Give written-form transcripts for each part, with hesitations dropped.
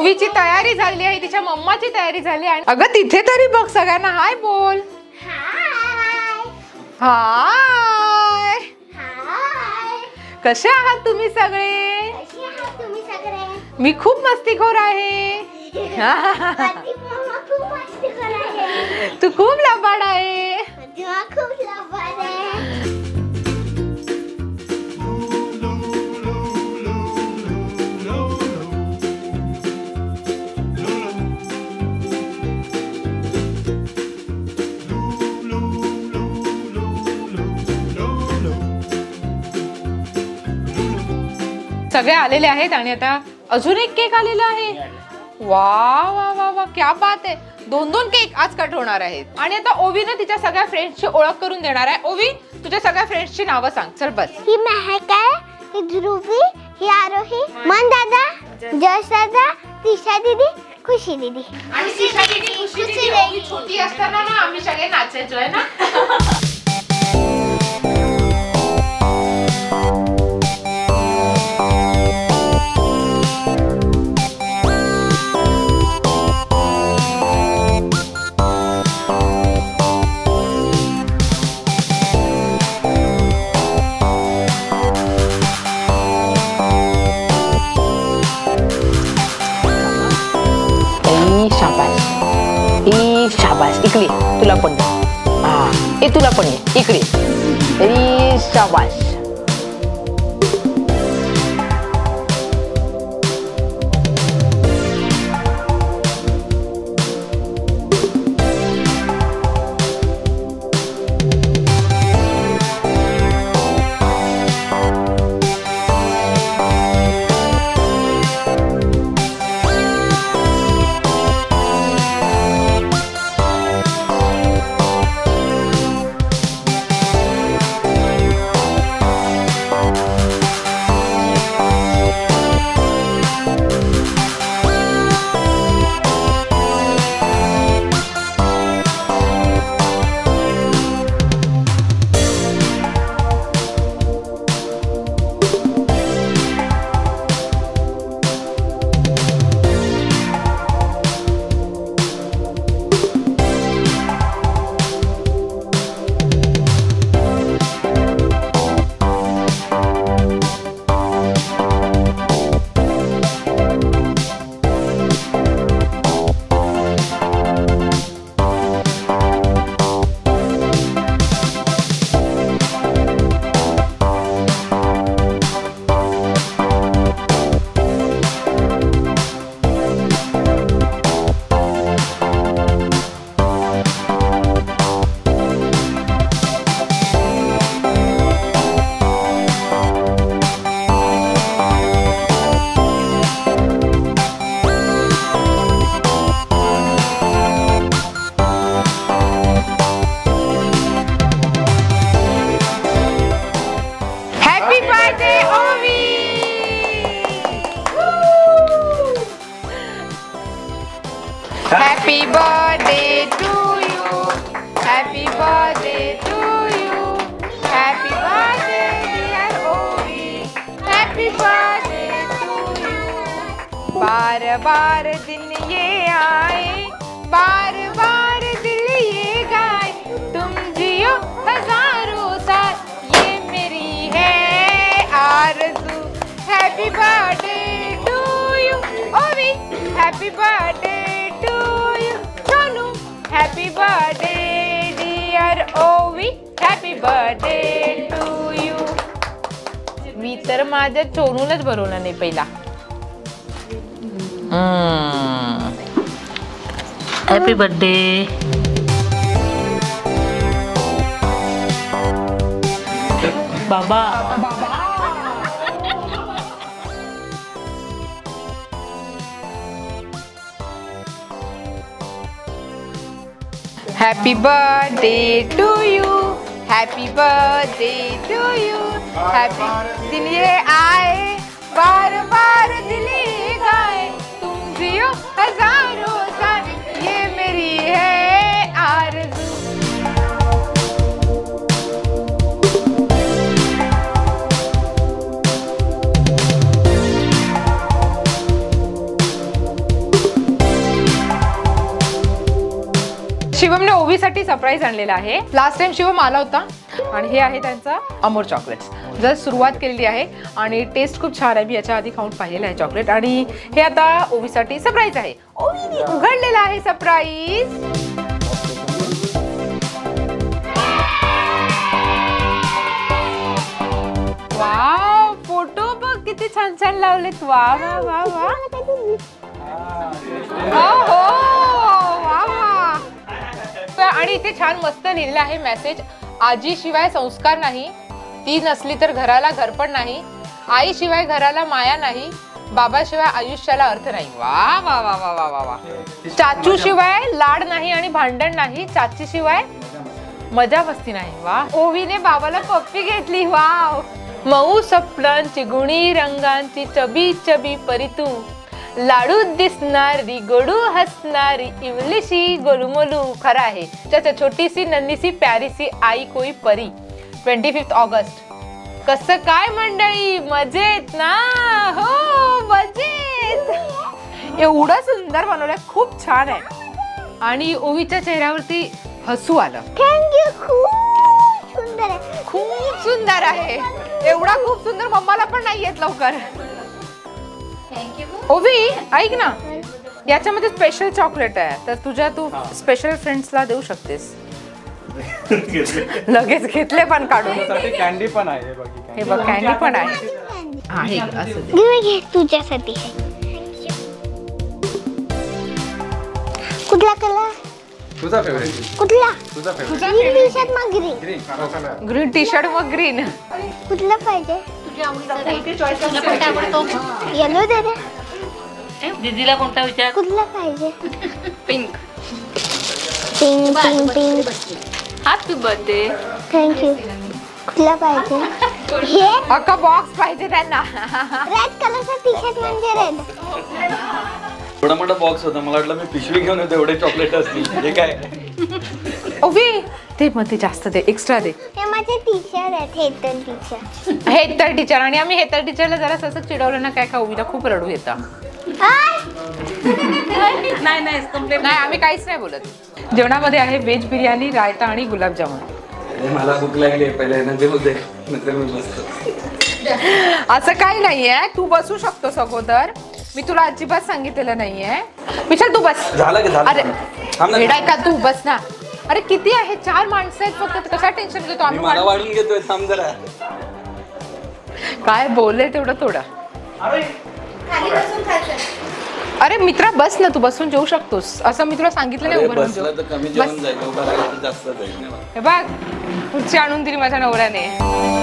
ओवीची तयारी झाली आहे, तिच्या मम्माची तयारी झाली आहे. अगं तिथे तरी बघ, सगळ्यांना हाय बोल. हाय. कसे आहात तुम्ही सगळे? मी खूप मस्तीखोर आहे. तू खूप लबाड आहे. सगळे आलेले आहेत आणि आता अजून एक केक आलेला आहे. वा वा वा वा, क्या बात आहे. 2-2 केक आज कट होणार आहेत. आणि आता ओवीने तिच्या सगळ्या फ्रेंड्सची ओळख करून देणार आहे. ओवी, तुझ्या सगळ्या फ्रेंड्सची नावं सांग. चल बस. ही महक आहे, ही ध्रुवी, ही आरोही, मन दादा, जश दादा, तिशा दीदी, खुशी दीदी. आणि तिशा दीदी, खुशी दीदी, ओवी छोटी असताना ना आम्ही सगळे नाचायचो आहे ना. शाबास, इकडे तुला पण. हा, ए तुला पण इकडे. शाबास. Happy birthday to you. Happy birthday to you. Happy birthday dear Ovi. Happy birthday to you. बार बार दिन ये आए, बार बार दिल ये गाए, तुम जियो हजारों साल, ये मेरी है आरज़ू. Happy birthday to you Ovi. Happy birthday to you Sonu. Happy birthday dear Ovi. Happy birthday to you. मी तर माझ्या चोनूलाच भरवलं नाही पहिला. Happy birthday. बाबा. Happy birthday to you. Happy birthday to you. Happy दिन ये आए, बार बार दिल ये गाए, तुम जियो हजारों साल, ये मेरी है आरज़ू. शिवमने ओवीसाठी सरप्राईज आणलेला आहे. लास्ट टाइम शिवम आला होता आणि हे आहे त्यांचा अमोर चॉकलेट्स. जर सुरुवात केलेली आहे आणि टेस्ट खूप छान आहे. मी याच्या आधी खाऊन पाहिलेलं आहे चॉकलेट आणि हे आता ओवीसाठी सरप्राईज आहे. ओवीने उघडलेला आहे सरप्राईज. वाव, फोटो बघ किती छान छान लावलेत. वा वा वा वा. हो वा वा. आणि इथे छान मस्त लिहिलेलं आहे मेसेज. आजी शिवाय संस्कार नाही, ती नसली तर घराला घर पण नाही, आई शिवाय घराला माया नाही, बाबा शिवाय आयुष्याला अर्थ नाही. वा वा वा वा वा वा. चाचू शिवाय लाड नाही आणि भांडण नाही, चाची शिवाय मजा मस्ती नाही. वा. ओवीने बाबाला पप्पी घेतली. वाव. मऊ स्वप्नांची गुणी रंगांची चबी चबी परी तू, लाडू दिसणारी गोडू हसणारी इवलीशी गोलूमोलू. खरं आहे. त्याच्या छोटीसी नन्हीसी प्यारीसी आई कोई परी. 25 ऑगस्ट. कसं काय मंडळी, मजेत ना? हो मजेत. एवढं सुंदर बनवलंय, खूप छान आहे आणि ओवीच्या चेहऱ्यावरती हसू आलं. थँक्यू. खूप सुंदर आहे. खूप सुंदर आहे. एवढा खूप सुंदर मम्माला पण नाही येत लवकर. ओवी ऐक ना, याच्यामध्ये स्पेशल चॉकलेट आहे तर तू स्पेशल फ्रेंड्सला देऊ शकतेस. लगेच घेतले पण काढून. कॅन्डी पण आहे. हे बघ कॅन्डी पण आहे. हा हे असं दे. घे तुझ्यासाठी. कुठला कलर? तुझा फेवरेट कुठला? तुझा फेवरेट. ग्रीन टी शर्ट मग green. Green. Green T shirt मग ग्रीन. कुठला पाहिजे? येलो दे दे. दीदीला कोणता विचार? कुठला पाहिजे? Pink. Pink pink pink. Happy birthday. Thank you. कुठला पाहिजे? हे अख्खा बॉक्स पाहिजे त्यांना. रेड कलरचा टी शर्ट म्हणजे रेड. थोडा मोठा बॉक्स होता, मला वाटलं मी पिशवी घेऊन येतो, एवढे चॉकलेट असतील. हे काय? ओवी ते मध्ये जास्त दे, एक्स्ट्रा दे. हे माझे टीचर आहेत. हेतल टीचर. हे तर टीचर. आणि आम्ही हे तर टीचरला जरा असं चिडवलं ना काय का ओवीला खूप रडू येतं. नाही नाही कंप्लेंट नाही आम्ही काहीच नाही बोलत. जेवणामध्ये आहे व्हेज बिर्याणी, रायता आणि गुलाबजामुन. मला भूक लागली आहे, पहिले ना जेवू दे, नंतर मी बसतो. असं काही नाहीये, तू बसू शकतोस अगोदर. मी तुला अजिबात सांगितलेलं नाहीये. विशाल तू बस. झालं की झालं. अरे थांब ना. वेडाय का तू, बस ना. अरे किती आहे, 4 माणसं आहेत फक्त, कशा टेन्शन घेतो मी आम्ही. मला वाढून घेतोय, थांब जरा. काय बोलले तेवढं थोडं. अरे मित्रा बस ना, तू बसून जेवू शकतोस. असं मी तुला सांगितलं नाही. अरे उभं राहून बसला तर कमी जेव. जेवण जाईल, उभा राहिला तर जास्त जाईल. हे बघ खुर्ची आणून दिली माझ्या नवऱ्याने.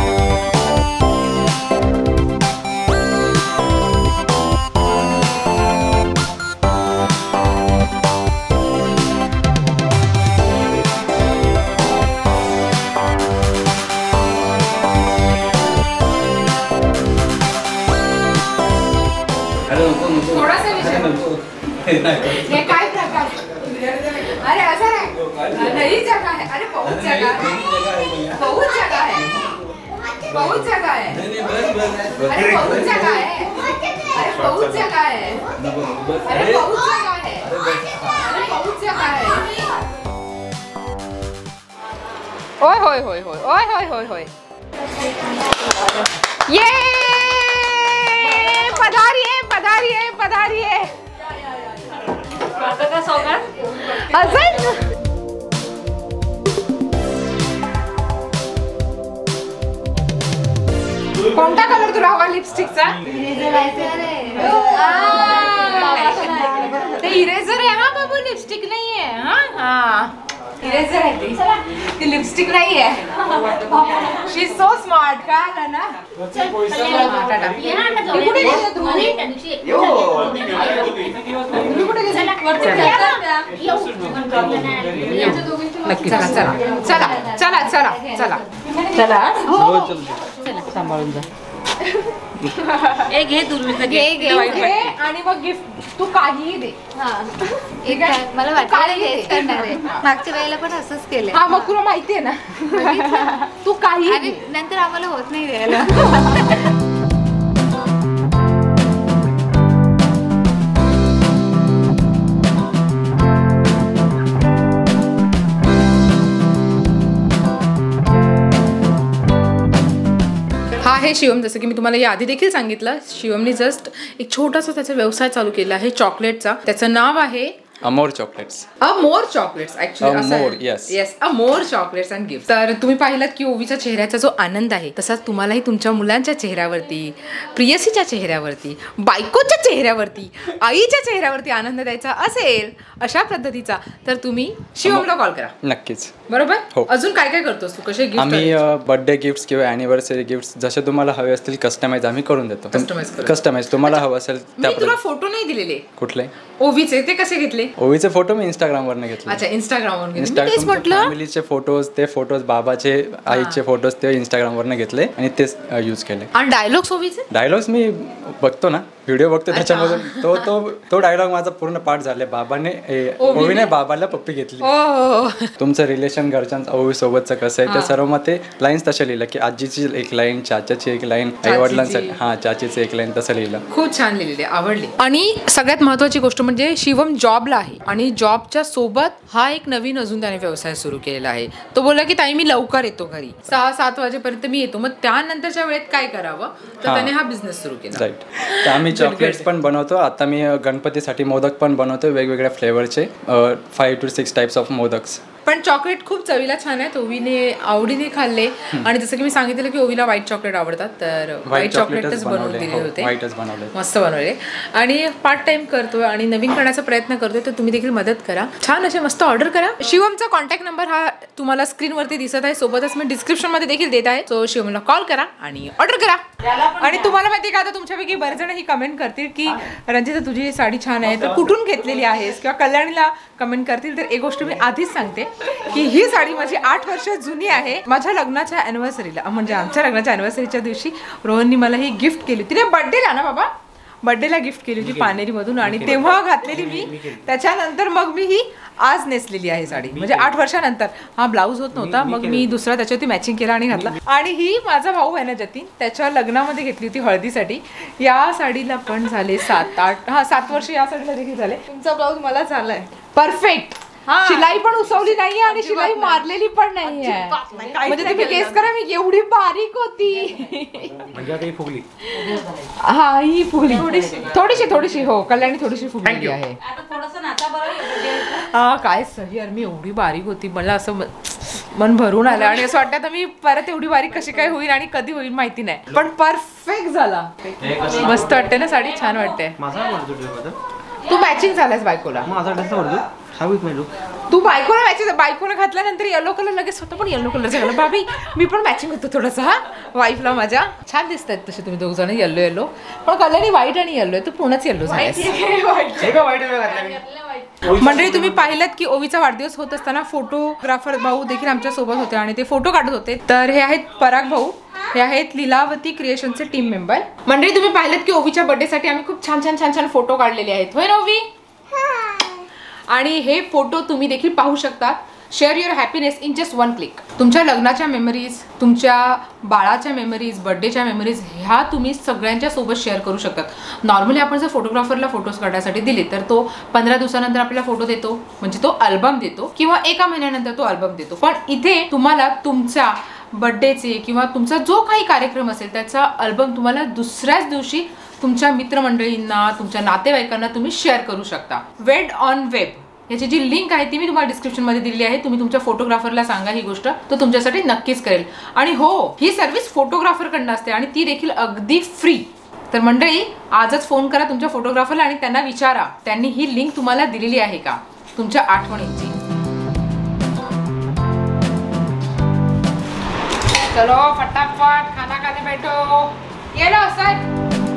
हे काय प्रकार? अरे असं नाही, नई जगह है. अरे बहुत जगह है, बहुत जगह है, बहुत जगह है. अरे बहुत जगह है, अरे बहुत जगह है, अरे बहुत जगह है, अरे बहुत जगह है. ओय होय होय होय ओय होय होय होय. ये पधारिये पधारिये पधारिये. का सौगात? असंच. कोणता कलर तुला हवा लिपस्टिकचा? ते इरेझर आहे हा बाबू, लिपस्टिक नाहीये. हा इरेझर आहे ती लिपस्टिक नाहीये. She is so smart. का आलं ना. कुठे गेले तुम्ही? नक्की चला चला चला चला चला चला चला. सांभाळून जा. एक घे दुर्मिळ घे आणि मग गिफ्ट तू काहीही दे. मला वाटलं हेच करणार आहे. मागच्या वेळेला पण असंच केलंय. हा मग तुला माहितीये ना. तू काही आणि नंतर आम्हाला होत नाही द्यायला. आहे शिवम, जसं की मी तुम्हाला या आधी देखील सांगितलं, शिवमने जस्ट एक छोटासा त्याचा व्यवसाय चालू केला आहे चॉकलेटचा. त्याचं नाव आहे Amor chocolates. Amor chocolates. Amor, yes. Amor chocolates and gift. तर तुम्ही पाहिलात की ओवीच्या चेहऱ्याचा जो आनंद आहे तसाच तुम्हालाही तुमच्या मुलांच्या चेहऱ्यावरती, प्रियसीच्या चेहऱ्यावरती, बायकोच्या चेहऱ्यावरती, आईच्या चेहऱ्यावरती आनंद द्यायचा असेल अशा पद्धतीचा, तर तुम्ही शिवमला कॉल करा. नक्कीच. बरोबर. हो. अजून काय काय करतोस तू? कसे गिफ्ट? आम्ही बर्थडे गिफ्ट किंवा अॅनिव्हर्सरी गिफ्ट जसे तुम्हाला हवे असतील कस्टमाइज आम्ही करून देतो. कस्टमाइज तुम्हाला हवं असेल मी तुला फोटो नाही दिलेले कुठले ओवीचे, ते कसे घेतले? ओवीचे फोटो मी इंस्टाग्रामवरनं घेतले. अच्छा, इंस्टाग्रामवर इंस्टाग्राम फॅमिलीचे फोटोज बाबाचे, आईचे फोटोज ते इंस्टाग्रामवरनं घेतले आणि तेच यूज केले. आणि डायलॉग्स ओवीचे? डायलॉग्स मी बघतो ना, व्हिडिओ बघतो त्याच्यामधून तो डायलॉग माझा पूर्ण पाठ झाले. ओवीने बाबाला पप्पी घेतली. तुमचं रिलेशन घरच्यांचं ओवी सोबतचं कसं आहे ते सर्व मग ते लाईन्स तशा लिहिलं की आजीची एक लाईन, चाचाची एक लाईन, आई वडिलांसाठी चाचीची एक लाईन, तसं लिहिलं. खूप छान लिहिलेली, आवडली. आणि सगळ्यात महत्वाची गोष्ट म्हणजे शिवम जॉबला आहे आणि जॉबच्या सोबत हा एक नवीन अजून त्याने व्यवसाय सुरू केलेला आहे. तो बोलला की ताई मी लवकर येतो घरी, 6-7 वाजेपर्यंत मी येतो. मग त्यानंतरच्या वेळेत काय करावं, तर त्याने हा बिझनेस सुरू केला. राईट. तर आम्ही चॉकलेट्स पण बनवतो. आता मी गणपतीसाठी मोदक पण बनवतो, वेगवेगळ्या फ्लेवरचे 5 to 6 टाइप्स ऑफ मोदक्स. पण चॉकलेट खूप चवीला छान आहेत, ओवीने आवडीने खाल्ले. आणि जसं की मी सांगितलं की ओवीला व्हाईट चॉकलेट आवडतात, तर व्हाईट चॉकलेटच बनवून दिले होते. मस्त बनवले. आणि पार्ट टाइम करतोय आणि नवीन करण्याचा प्रयत्न करतोय, तर तुम्ही देखील मदत करा. छान असे मस्त ऑर्डर करा. शिवमचा कॉन्टॅक्ट नंबर हा तुम्हाला स्क्रीनवरती दिसत आहे, सोबतच मी डिस्क्रिप्शन मध्ये देखील देत आहे. सो शिवमला कॉल करा आणि ऑर्डर करा. आणि तुम्हाला माहिती का, आता तुमच्यापैकी बरेच जण ही कमेंट करतील की रंजिता तुझी साडी छान आहे, तर कुठून घेतलेली आहेस, किंवा कल्याणीला कमेंट करतील. तर एक गोष्ट मी आधीच सांगते की ही साडी माझी 8 वर्ष जुनी आहे. माझ्या लग्नाच्या अॅनिव्हर्सरीला, म्हणजे आमच्या लग्नाच्या अॅनिव्हर्सरीच्या दिवशी रोहननी मला ही गिफ्ट केली. तिने बर्थडेला ना बाबा, बर्थडेला गिफ्ट केली होती पानेरीमधून, आणि तेव्हा घातलेली मी. त्याच्यानंतर मग मी ही आज नेसलेली आहे साडी, म्हणजे 8 वर्षानंतर. हा ब्लाऊज होत नव्हता, मग मी दुसरा त्याच्यावरती मॅचिंग केला आणि घातला. आणि ही माझा भाऊ आहे ना जतीन, त्याच्या लग्नामध्ये घेतली होती हळदीसाठी. या साडीला पण झाले 7 वर्ष या साडीला देखील झाले. तुमचा ब्लाऊज मला झालाय परफेक्ट. शिलाई पण उसवली नाहीये आणि शिलाई मारलेली पण नाहीये. म्हणजे तुम्ही गेस करा मी एवढी बारीक होती. हा, ही फुगली थोडीशी. हो, कल्याणी थोडीशी फुगली आहे. हा, काय सही यार, मी एवढी बारीक होती, मला असं मन भरून आलं. आणि असं वाटतं मी परत एवढी बारीक कशी काय होईल आणि कधी होईल माहिती नाही, पण परफेक्ट झाला. मस्त वाटते ना साडी, छान वाटते. तू मॅचिंग झालास बायकोला. तू बायकोला मॅचिंग, बायकोला घातल्यानंतर येलो कलर लगेच होतं, पण येलो कलर झाला. भाभी मी पण मॅचिंग होतो थोडंसं. हा, वाईफला माझ्या छान दिसतात तसे तुम्ही 2 जण, येलो. पण कलरनी व्हाईट आणि येलो आहे, तू पूर्णच येलो झालास. मंडळी तुम्ही पाहिलात की ओवीचा वाढदिवस होत असताना फोटोग्राफर भाऊ देखील आमच्या सोबत होते आणि ते फोटो काढत होते. तर हे आहेत पराग भाऊ, हे आहेत लीलावती क्रिएशनचे टीम मेंबर. मंडळी तुम्ही पाहिलात की ओवीच्या बर्थडेसाठी आम्ही खूप छान फोटो काढलेले आहेत, होय ना ओवी? आणि हे फोटो तुम्ही देखील पाहू शकता. Share your happiness in just 1 click. तुमच्या लग्नाच्या मेमरीज, तुमच्या बाळाच्या मेमरीज, बर्थडेच्या मेमरीज ह्या तुम्ही सगळ्यांच्या सोबत शेअर करू शकतात. नॉर्मली आपण जर फोटोग्राफरला फोटोज काढण्यासाठी दिले तर तो 15 दिवसानंतर आपल्याला फोटो देतो, म्हणजे तो अल्बम देतो, किंवा 1 महिन्यानंतर तो अल्बम देतो. पण इथे तुम्हाला तुमच्या बर्थडेचे किंवा तुमचा जो काही कार्यक्रम असेल त्याचा अल्बम तुम्हाला दुसऱ्याच दिवशी तुमच्या मित्रमंडळींना, तुमच्या नातेवाईकांना तुम्ही शेअर करू शकता. वेड ऑन वेब याची जी लिंक आहे ती मी तुम्हाला डिस्क्रिप्शनमध्ये दिली आहे. तुम्ही तुमच्या फोटोग्राफरला सांगा ही गोष्ट, तो तुमच्यासाठी नक्कीच करेल. आणि हो, ही सर्व्हिस फोटोग्राफरकडनं असते आणि ती देखील अगदी फ्री. तर मंडळी आजच फोन करा तुमच्या फोटोग्राफरला आणि त्यांना विचारा त्यांनी ही लिंक तुम्हाला दिलेली आहे का तुमच्या आठवणींची. चलो फटाफट खाना खाने बैठो. ये लो सर.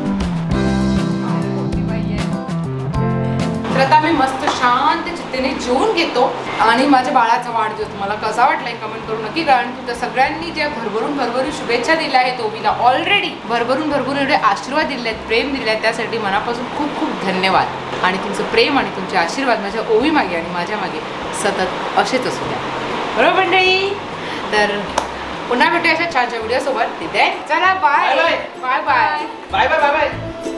तर आता मी मस्त शांत चित्तेने जेवून घेतो आणि माझ्या बाळाचा वाढदिवस तुम्हाला कसा वाटलाय कमेंट करू नक्की. कारण तुमच्या सगळ्यांनी जे भरभरून शुभेच्छा दिल्या आहेत ओवीला, ऑलरेडी भरभरून एवढे आशीर्वाद दिले आहेत, प्रेम दिले आहेत, त्यासाठी मनापासून खूप धन्यवाद. आणि तुमचं प्रेम आणि तुमचे आशीर्वाद माझ्या ओवी मागे आणि माझ्या मागे सतत असेच असू द्या, बरोबर मंडळी? तर पुन्हा भेटूया अशा छानच्या व्हिडिओ सोबत. तिथे चला bye bye bye bye bye bye bye.